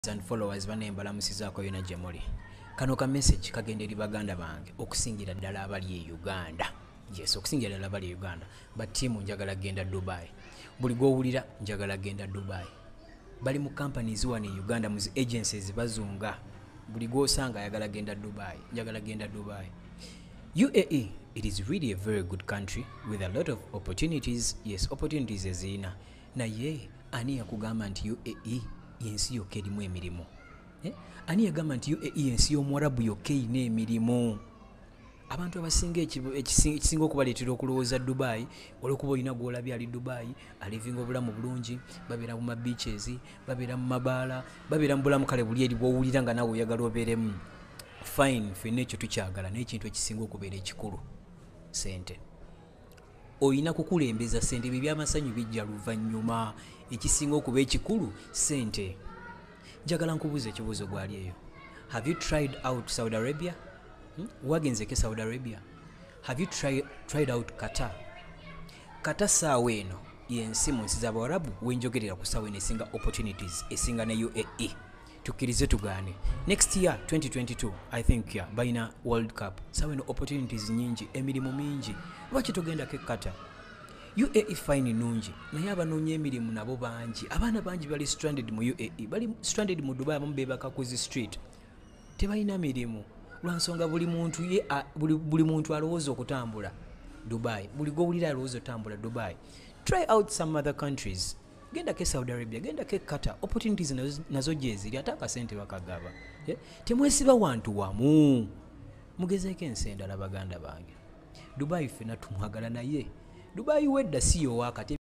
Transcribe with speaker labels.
Speaker 1: and followers banembalamusizaako yona gye muli. Kano ka message kagenda eri baganda bange okusingira ddala abali e Uganda. Yes, okusingira ddala abali e Uganda. But tiimu njagala genda Dubai. Buli gw'owulira njagala genda Dubai. Bali mu companies wano e Uganda mu agencies bazunga. Buli gw'osanga ayagala genda Dubai. Njagala genda Dubai. UAE, it is really a very good country with a lot of opportunities. Yes, opportunities ezina. Naye ani yakugamba nti UAE yensi yokka erimu emirimu? Ani yagamba nti UAE yensi y'Omwarabu yokka erina emirimu? Abantu abasinga ekisinga okubaleetera okulowooza Dubai olw'okuba olina gw'olabye ali Dubai alivinga obulamu bulungi, babeera mu beaches, babeera mu mabaala, babeera mu bulamu kale buli eri bw'owulira nga naawe oyagala obeeremu. Fine, ffenna ekyo tukyagala, naye ekintu ekisinga okubeera ekikulu ssente. Oyina kukulembeza ssente, ebyo by'amasanyu bijja luvannyuma. Ekisinga okuba ekikulu ssente. Njagala nkubuuza ekibuuzo gwali eyo. Have you tried out Saudi Arabia? Wagenzeko Saudi Arabia? Have you tried out Qatar? Qatar saawa eno yensi mu nsi z'Abawarabu wenjogerera ku saawa eno esinga opportunities esinga ne UAE. Tukkirize tugaane. Next year 2022 I think balina World Cup. Saawa eno opportunities nyingi, emirimu mingi. Lwaki togendako Qatar? UAE fine nungi, naye abanoonya emirimu nabo bangi. Abaana bangi bali stranded mu UAE, bali stranded mu Dubai, abamu beebaka ku zi street. Tebalina mirimu. Lwansonga buli muntu alowooza okutambula Dubai. Buli gw'owulira alowooza otambula Dubai. Try out some other countries. Gendako Saudi Arabia, gendako Qatar. Opportunities nazo gye ziri, ate akasente bakagaba. Temwesiba wantu wamu. Mugezeeko ensi endala baganda bange. Dubai ffenna tumwagala naye. Dubai wedda si yowaakati.